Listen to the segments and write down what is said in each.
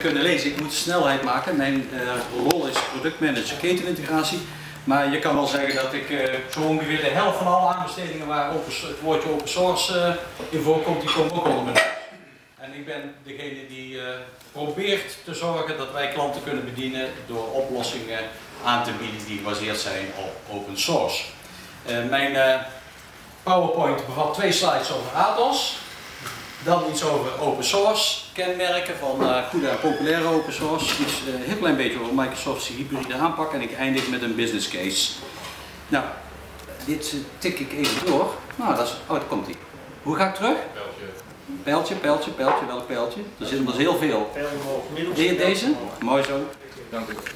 kunnen lezen. Ik moet snelheid maken. Mijn rol is productmanager ketenintegratie. Maar je kan wel zeggen dat ik zo ongeveer de helft van alle aanbestedingen waar het woordje open source in voorkomt, die komen ook onder mijn neus. En ik ben degene die probeert te zorgen dat wij klanten kunnen bedienen door oplossingen aan te bieden die gebaseerd zijn op open source. Mijn PowerPoint bevat 2 slides over Atos. Dan iets over open source, kenmerken van goede en populaire open source. Iets een heel klein beetje over Microsoft's hybride aanpak en ik eindig met een business case. Nou, dit tik ik even door. Nou, dat komt ie. Hoe ga ik terug? Pijltje, pijltje, pijltje. Welk pijltje? Er zit heel veel. Deze? Mooi zo. Dank u.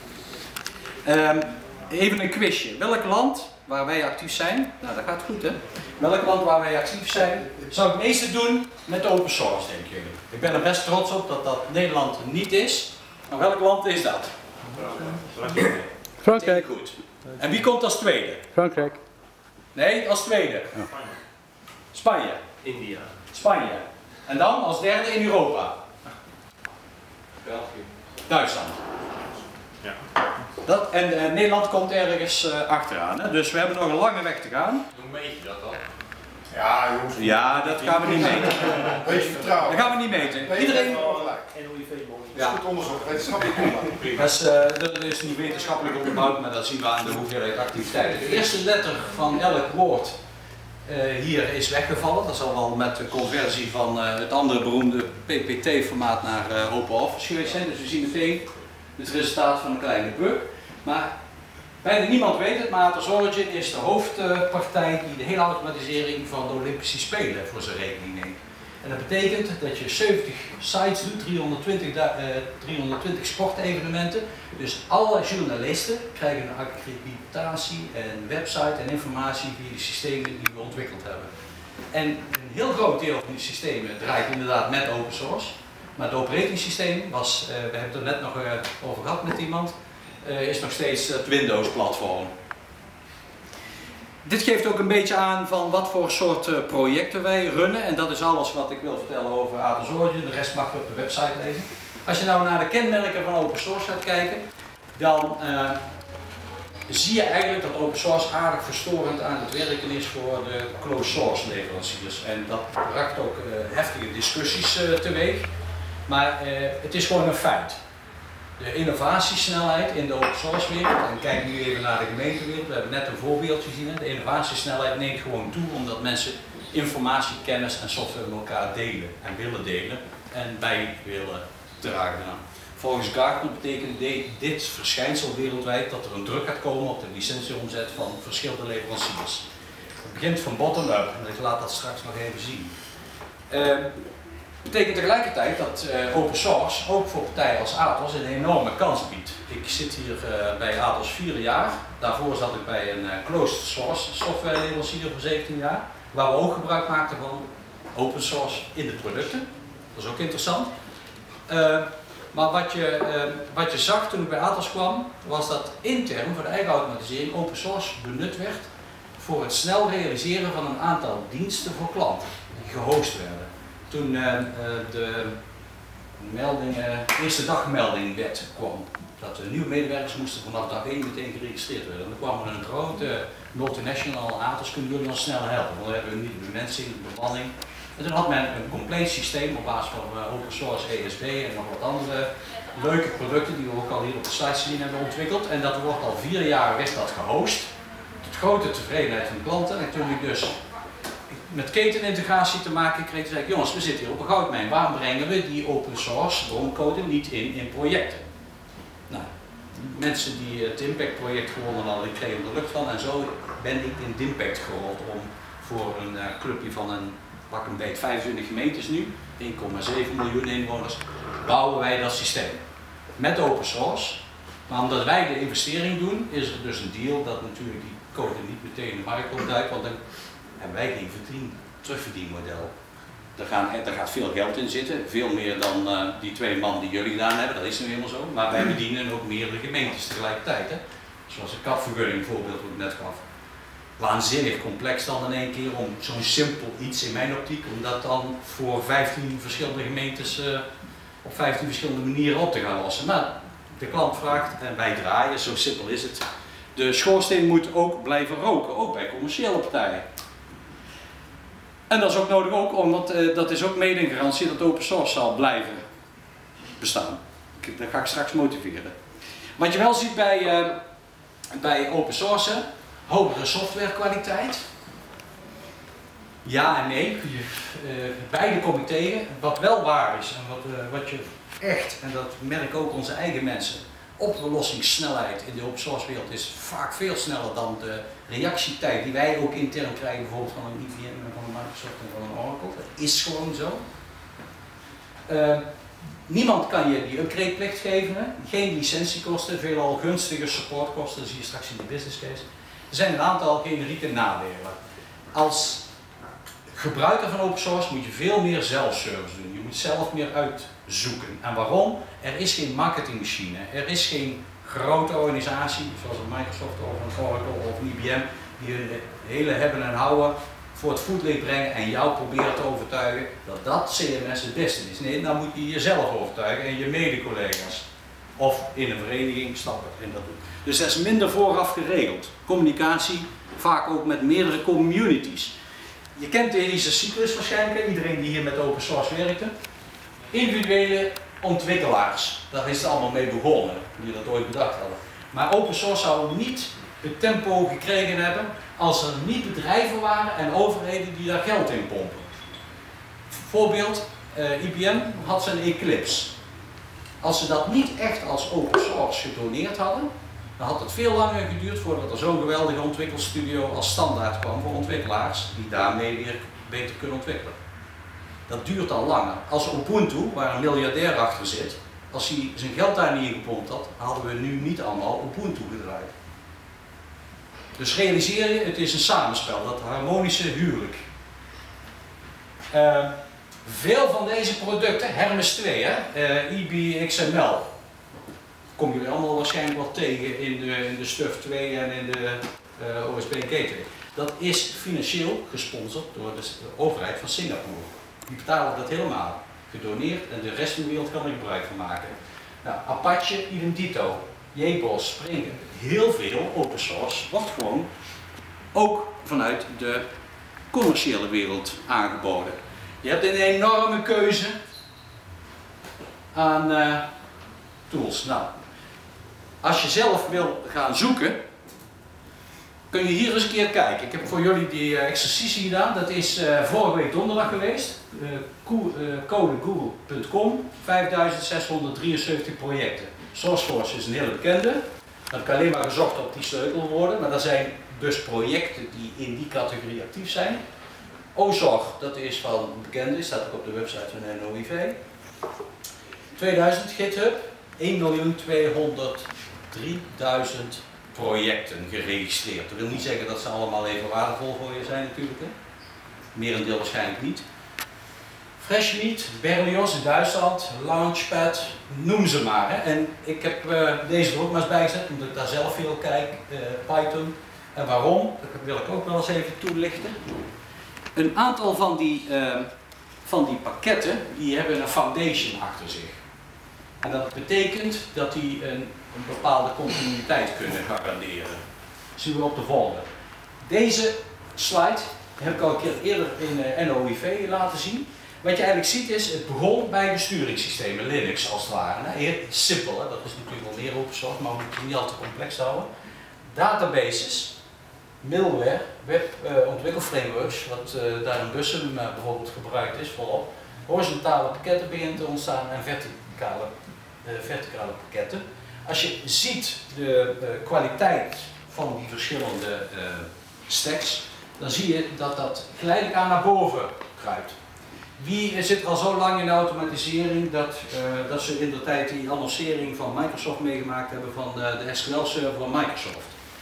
Even een quizje. Welk land waar wij actief zijn, nou dat gaat goed hè. Welk land waar wij actief zijn, zou het meeste doen met open source, denken jullie? Ik ben er best trots op dat dat Nederland niet is. Maar welk land is dat? Frankrijk. Goed. En wie komt als tweede? Frankrijk. Nee, als tweede. Ja. Spanje. India. Spanje. En dan als derde in Europa? België. Duitsland. Ja. En Nederland komt ergens achteraan. Hè? Dus we hebben nog een lange weg te gaan. Hoe meet je dat dan? Ja, jongens. Ja, dat gaan we niet meten. Beetje vertrouwen. Dat gaan we niet meten. Nee, Iedereen. Ja. Goed onderzoek, wetenschappelijk onderzoek. Dat is niet wetenschappelijk onderbouwd, maar dat zien we aan de hoeveelheid activiteiten. De eerste letter van elk woord hier is weggevallen. Dat zal wel met de conversie van het andere beroemde PPT-formaat naar OpenOffice geweest zijn. Dus we zien meteen het resultaat van een kleine bug. Maar bijna niemand weet het, maar Atos Origin is de hoofdpartij die de hele automatisering van de Olympische Spelen voor zijn rekening neemt. En dat betekent dat je 70 sites doet, 320 sportevenementen. Dus alle journalisten krijgen een accreditatie en website en informatie via de systemen die we ontwikkeld hebben. En een heel groot deel van die systemen draait inderdaad met open source. Maar het operatingsysteem was, we hebben het er net nog over gehad met iemand, is nog steeds het Windows-platform. Dit geeft ook een beetje aan van wat voor soort projecten wij runnen. En dat is alles wat ik wil vertellen over Atos Origin. De rest mag je op de website lezen. Als je nou naar de kenmerken van open source gaat kijken, dan zie je eigenlijk dat open source aardig verstorend aan het werken is voor de closed source leveranciers. En dat bracht ook heftige discussies teweeg. Maar het is gewoon een feit. De innovatiesnelheid in de open source wereld, en kijk nu even naar de gemeentewereld, we hebben net een voorbeeldje gezien, de innovatiesnelheid neemt gewoon toe omdat mensen informatie, kennis en software met elkaar delen en willen delen en bij willen dragen. Volgens Gartner betekent dit verschijnsel wereldwijd dat er een druk gaat komen op de licentieomzet van verschillende leveranciers. Het begint van bottom-up en ik laat dat straks nog even zien. Betekent tegelijkertijd dat open source ook voor partijen als Atos een enorme kans biedt. Ik zit hier bij Atos 4 jaar, daarvoor zat ik bij een closed source software leverancier voor 17 jaar, waar we ook gebruik maakten van open source in de producten. Dat is ook interessant. Maar wat je zag toen ik bij Atos kwam, was dat intern voor de eigen automatisering open source benut werd voor het snel realiseren van een aantal diensten voor klanten die gehost werden. Toen de eerste dagmeldingwet kwam, dat de nieuwe medewerkers moesten vanaf dag 1 meteen geregistreerd worden. En dan kwam er een grote multinational Atos, kunnen jullie ons snel helpen? Want dan hebben we niet de bemensing, de bemanning. En toen had men een compleet systeem op basis van open source ESB en nog wat andere leuke producten die we ook al hier op de slides zien hebben ontwikkeld. En dat wordt al 4 jaar werd dat gehost, tot grote tevredenheid van de klanten. En toen ik dus met ketenintegratie te maken kreeg, zei ik, jongens, we zitten hier op een goudmijn. Waarom brengen we die open source broncode niet in projecten? Nou, mensen die het Impact project gewonnen hadden, die kregen er lucht van. En zo ben ik in het Impact gerold om voor een clubje van pak een beet 25 gemeentes nu, 1,7 miljoen inwoners, bouwen wij dat systeem. Met open source. Maar omdat wij de investering doen, is er dus een deal dat natuurlijk die code niet meteen in de markt opduikt, want dan hebben wij geen terugverdienmodel. Daar gaat veel geld in zitten, veel meer dan die 2 man die jullie gedaan hebben, dat is nu helemaal zo. Maar wij bedienen ook meerdere gemeentes tegelijkertijd. Hè? Zoals een kapvergunning bijvoorbeeld, wat ik net gaf. Waanzinnig complex dan in één keer om zo'n simpel iets in mijn optiek, om dat dan voor 15 verschillende gemeentes op 15 verschillende manieren op te gaan lossen. Maar de klant vraagt en wij draaien, zo simpel is het. De schoorsteen moet ook blijven roken, ook bij commerciële partijen. En dat is ook nodig omdat dat is ook mede een garantie dat open source zal blijven bestaan. Dat ga ik straks motiveren. Wat je wel ziet bij open source, hogere softwarekwaliteit. Ja en nee, beide kom ik tegen. Wat wel waar is en wat je echt, en dat merken ook onze eigen mensen, oplossingssnelheid in de open source wereld is vaak veel sneller dan de reactietijd die wij ook intern krijgen, bijvoorbeeld van een IBM en van een Microsoft en van een Oracle. Dat is gewoon zo. Niemand kan je die upgradeplicht geven, hè? Geen licentiekosten, veelal gunstige supportkosten, dat zie je straks in de business case. Er zijn een aantal generieke nadelen. Als gebruiker van open source moet je veel meer zelfservice doen. Je moet zelf meer uitzoeken. En waarom? Er is geen marketingmachine. Er is geen grote organisatie, zoals een Microsoft of een Oracle of een IBM, die hun hele hebben en houden voor het voetlicht brengen en jou proberen te overtuigen dat dat CMS het beste is. Nee, dan moet je jezelf overtuigen en je mede-collega's. Of in een vereniging stappen en dat doen. Dus dat is minder vooraf geregeld. Communicatie, vaak ook met meerdere communities. Je kent deze cyclus waarschijnlijk, iedereen die hier met open source werkte. Individuele ontwikkelaars, daar is het allemaal mee begonnen, die dat ooit bedacht hadden. Maar open source zou niet het tempo gekregen hebben als er niet bedrijven waren en overheden die daar geld in pompen. Voorbeeld, IBM had zijn Eclipse. Als ze dat niet echt als open source gedoneerd hadden, dan had het veel langer geduurd voordat er zo'n geweldige ontwikkelstudio als standaard kwam voor ontwikkelaars die daarmee weer beter kunnen ontwikkelen. Dat duurt al langer. Als Ubuntu, waar een miljardair achter zit, als hij zijn geld daar niet in gepompt had, hadden we nu niet allemaal Ubuntu gedraaid. Dus realiseer je, het is een samenspel, dat harmonische huwelijk. Veel van deze producten, Hermes 2, IBXML, kom jullie allemaal waarschijnlijk wel tegen in de STUF 2 en in de OSB Gateway. Dat is financieel gesponsord door de overheid van Singapore. Die betalen dat helemaal, gedoneerd en de rest van de wereld kan er gebruik van maken. Nou, Apache, idem dito, JBoss, Spring, heel veel open source wordt gewoon ook vanuit de commerciële wereld aangeboden. Je hebt een enorme keuze aan tools. Nou, als je zelf wil gaan zoeken, kun je hier eens een keer kijken. Ik heb voor jullie die exercitie gedaan, dat is vorige week donderdag geweest. Codegoogle.com, 5673 projecten. SourceForge is een hele bekende. Dan heb ik alleen maar gezocht op die sleutelwoorden, maar dat zijn dus projecten die in die categorie actief zijn. Ozorg, dat is van bekende, staat ook op de website van NOIV. 2000 GitHub, 1.203.000 projecten geregistreerd. Dat wil niet zeggen dat ze allemaal even waardevol voor je zijn natuurlijk. Hè. Merendeel waarschijnlijk niet. Freshmeat, Berlioz in Duitsland, Launchpad, noem ze maar. Hè. En ik heb deze er ook maar eens bijgezet, omdat ik daar zelf veel kijk, Python. En waarom, dat wil ik ook wel eens even toelichten. Een aantal van die pakketten, die hebben een foundation achter zich. En dat betekent dat die een bepaalde continuïteit kunnen garanderen. Dat zien we op de volgende. Deze slide heb ik al een keer eerder in NOIV laten zien. Wat je eigenlijk ziet is, het begon bij besturingssystemen, Linux als het ware. Heel simpel, hè? Dat is natuurlijk wel meer open source, maar we moeten het niet al te complex houden. Databases, middleware, webontwikkelframeworks, wat daar in Bussum bijvoorbeeld gebruikt is, volop. Horizontale pakketten beginnen te ontstaan en verticale pakketten. Als je ziet de kwaliteit van die verschillende stacks, dan zie je dat dat geleidelijk aan naar boven kruipt. Wie zit al zo lang in de automatisering dat ze in de tijd die annoncering van Microsoft meegemaakt hebben van de SQL-server van Microsoft?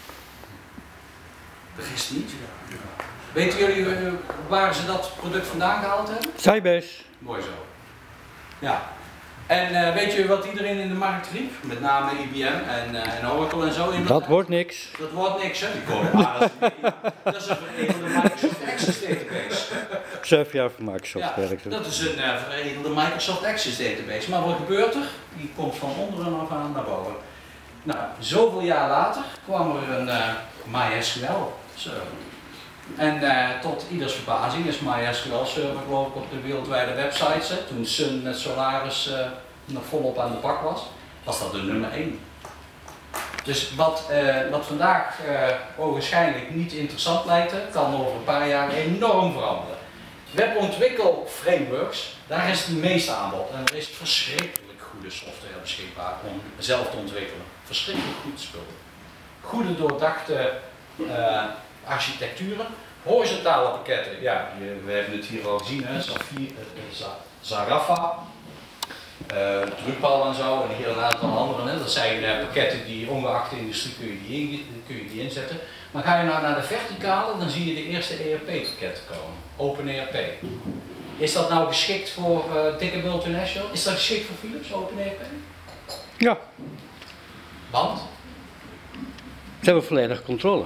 De rest niet. Weten jullie waar ze dat product vandaan gehaald hebben? Sybase. Mooi zo. Ja. En weet je wat iedereen in de markt riep? Met name IBM en Oracle en zo. Dat wordt niks. Dat wordt niks, hè? Die code. Dat is een van de Microsoft Access Database. 7 jaar voor Microsoft Ja, werkte. dat is een veredelde Microsoft Access database. Maar wat gebeurt er? Die komt van onderen af aan naar boven. Nou, zoveel jaar later kwam er een MySQL server. En tot ieders verbazing is MySQL server geloof ik op de wereldwijde websites. Hè. Toen Sun met Solaris nog volop aan de bak was dat de nummer 1. Dus wat vandaag ogenschijnlijk niet interessant lijkt, kan over een paar jaar enorm veranderen. Webontwikkelframeworks, daar is het meeste aanbod en er is verschrikkelijk goede software beschikbaar om zelf te ontwikkelen. Verschrikkelijk goed spul. Goede doordachte architecturen, horizontale pakketten, ja, we hebben het hier al gezien, hè, Zarafa, Drupal en zo, en hier een aantal andere. Hè. Dat zijn pakketten die ongeacht de industrie kun je die inzetten. Maar ga je nou naar de verticale, dan zie je de eerste ERP-pakketten komen. OpenERP. Is dat nou geschikt voor dikke multinational? Is dat geschikt voor Philips, OpenERP? Ja. Want? Ze hebben volledige controle.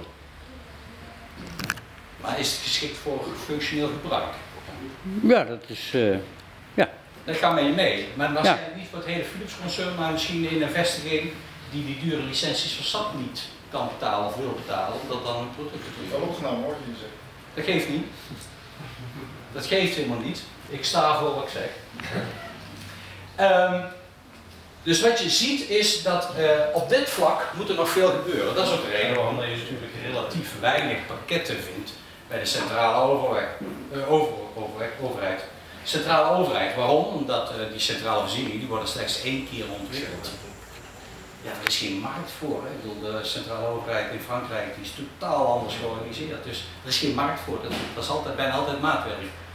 Maar is het geschikt voor functioneel gebruik? Ja, dat is... ja. Dat gaat met je mee. Maar waarschijnlijk niet voor het hele Philips-concern, maar misschien in een vestiging die dure licenties van SAP niet kan betalen of wil betalen, omdat dan een product te doen. Wel opgenomen hoor, je zegt. Dat geeft niet. Dat geeft helemaal niet. Ik sta voor wat ik zeg. Dus wat je ziet is dat op dit vlak moet er nog veel gebeuren. Dat is ook de reden waarom je natuurlijk relatief weinig pakketten vindt bij de centrale overheid. Centrale overheid, waarom? Omdat die centrale voorzieningen die worden slechts 1 keer ontwikkeld. Ja, er is geen markt voor. Hè. Ik bedoel, de centrale overheid in Frankrijk die is totaal anders georganiseerd. Dus er is geen markt voor. Dat is bijna altijd maatwerk.